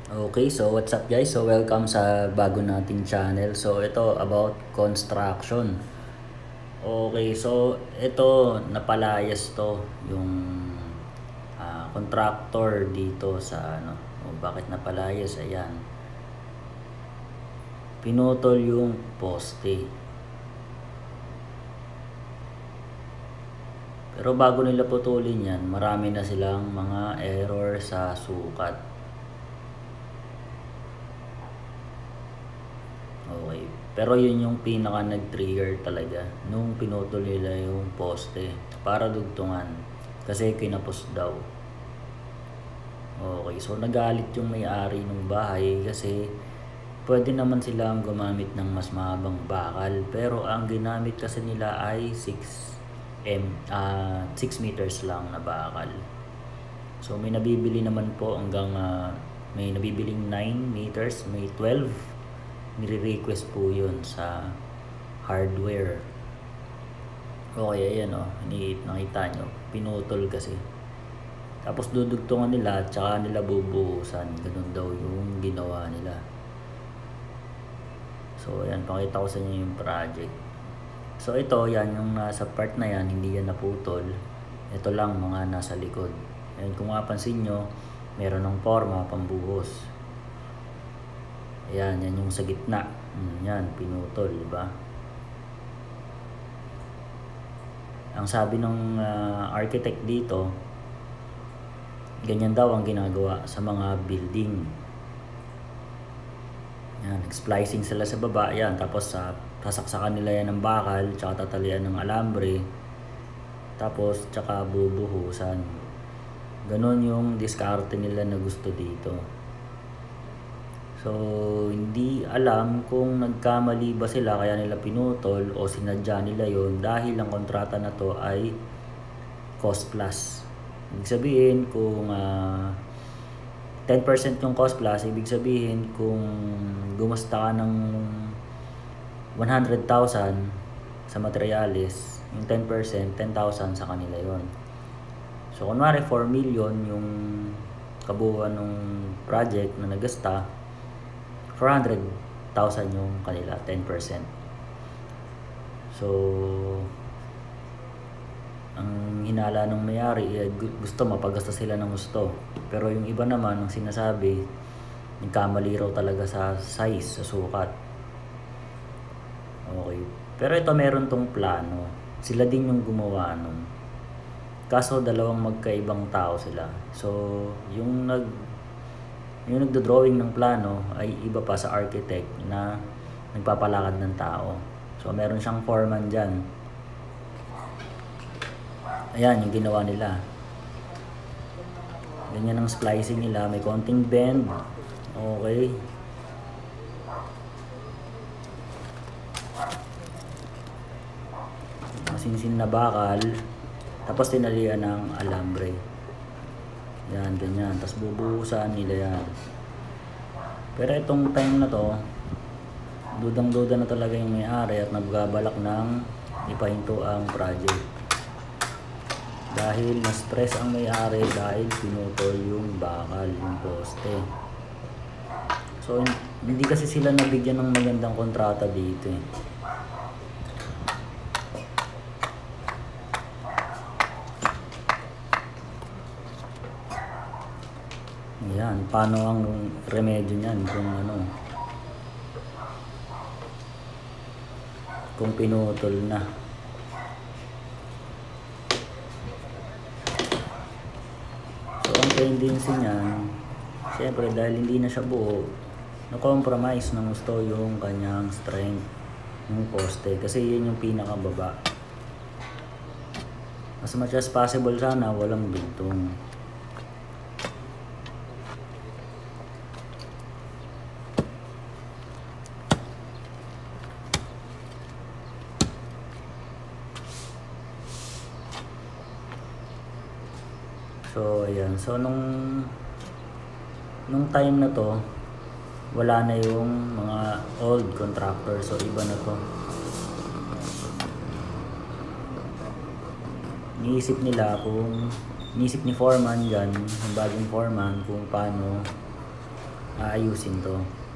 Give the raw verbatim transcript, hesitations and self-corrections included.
Okay, so what's up guys? So welcome sa bago nating channel. So ito about construction. Okay, so ito napalayas to yung ah, contractor dito sa ano. O bakit napalayas? Ayan. Pinutol yung poste. Pero bago nila putulin yan, marami na silang mga error sa sukat. Okay. Pero yun yung pinaka nag-trigger talaga nung pinutol nila yung poste para dugtungan kasi kinapos daw. Okay, so nagalit yung may-ari ng bahay kasi pwede naman silang gumamit ng mas mahabang bakal pero ang ginamit kasi nila ay six uh, meters lang na bakal. So may nabibili naman po hanggang uh, may nabibiling nine meters, may twelve. Nire-request po yun sa hardware. Okay, ayan o, oh, nakita nyo, pinutol kasi. Tapos dudugtungan nila at saka nila bubuhusan. Ganun daw yung ginawa nila. So ayan, pakita ko sa inyo yung project. So ito, yan yung nasa part na yan, hindi yan naputol. Ito lang mga nasa likod. Ayan, kung mapansin nyo, meron ng forma pambuhos. Ayan, yan yung sa gitna. Hmm, yan, pinutol, diba? Ang sabi ng uh, architect dito, ganyan daw ang ginagawa sa mga building. Yan, nag-splicing sila sa baba. Yan, tapos uh, sasaksakan nila yan ng bakal, tsaka tatalian ng alambre. Tapos, tsaka bubuhusan. Ganon yung diskarte nila na gusto dito. So, hindi alam kung nagkamali ba sila kaya nila pinutol o sinadya nila yon dahil ang kontrata na to ay cost plus. Ibig sabihin kung uh, ten percent yung cost plus, ibig sabihin kung gumasta ka ng one hundred thousand sa materials, yung ten percent, ten thousand sa kanila yon. So, kunwari four million yung kabuuan ng project na nagasta, four hundred thousand yung kanila, ten percent. So, ang hinala ng may-ari, eh, gusto mapagasta sila ng gusto. Pero yung iba naman, ang sinasabi, nagkamali raw talaga sa size, sa sukat. Okay. Pero ito meron tong plano. Sila din yung gumawa nun. Kaso dalawang magkaibang tao sila. So, yung nag yung nagdo-drawing ng plano ay iba pa sa architect na nagpapalakad ng tao. So meron siyang foreman dyan. Ayan yung ginawa nila. Ganyan ang splicing nila. May konting bend. Okay. Masinsin na bakal. Tapos tinalian ng alambre. Yan, ganyan. Tapos bubuhusan nila yan. Pero itong time na to, dudang-duda na talaga yung may-ari at nagbabalak ng ipahinto ang project. Dahil na-stress ang may-ari dahil pinutol yung bakal, yung poste. So, hindi kasi sila nabigyan ng magandang kontrata dito eh. Yan, paano ang remedyo niyan kung ano, kung pinutol na. So ang tendency niyan, syempre dahil hindi na siya buo, na-compromise ng gusto yung kanyang strength ng poste kasi yun yung pinakababa. As much as possible sana walang dugtong. So ayan, so nung nung time na to wala na yung mga old contractor, so iba na to. Iniisip nila kung iniisip ni foreman dyan, yung bagong foreman, kung paano aayusin to.